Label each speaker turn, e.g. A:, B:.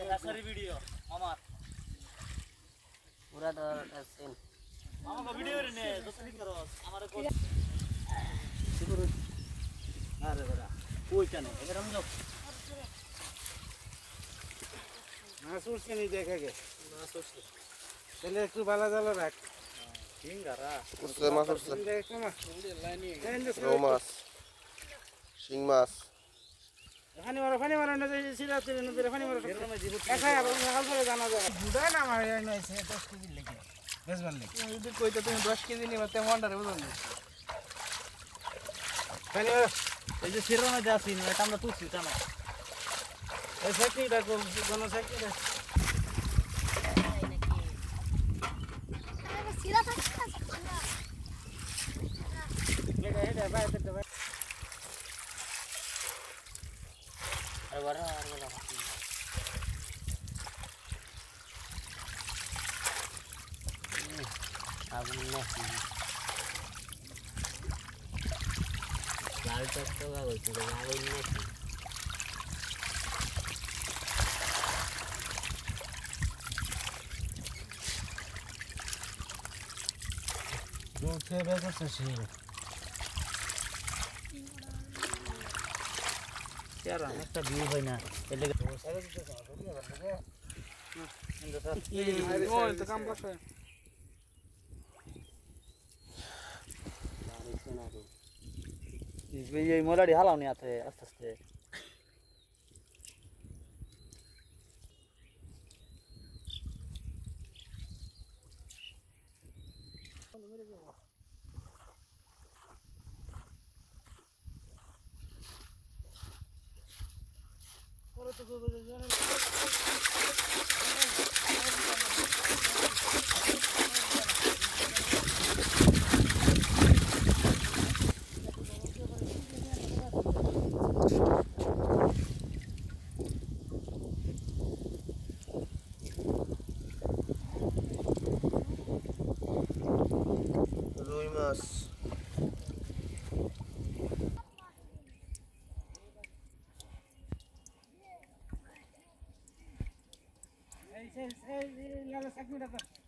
A: সারি ভিডিও আমার পুরা তো সেন আমাকে ভিডিও রে নে যতনি করো আমারে কো শুরু আরে বড়া কই কেন এবার আমি যাও
B: না সুরছে নি দেখে গে
A: না সরছে
B: তাহলে একটু বালা জালা রাখ
A: সিঙ্গারা
C: উঠছে মাছ উঠছে
B: দেখো না
C: রৌ মাছ শিং মাছ
B: পানি মারা না যে সিরাতে নদীর পানি মারা একা এবং সকাল করে জানা যায় বুঝাই না আমার এই নইছে 10 কেজি লেগে বেশবার লেগে
A: যদি কইতে তুমি 10 কেজি নিবা তেমন ডারে বুঝুন
B: পানি মারা
A: এই যে সিরানা যাসিন এটা আমরা তুলছি টানা
B: এই সাইকেলটা কোন কোন সাইকেলটা
D: সিরা থাকে না
B: এটা বাইরে তো
A: আরে বড় আগুন নাকি লাল টকটক আগুন তো আগুন নাকি
B: উঠে বেরোচ্ছে সেই
A: यार একটা ভিউ হয় না এলে
B: ওই তো কাম করছে
A: এই মোলাড়ি হালাও নি আছে আস্তে আস্তে
C: রুই মাছ
B: এই লাল সাইকেলটা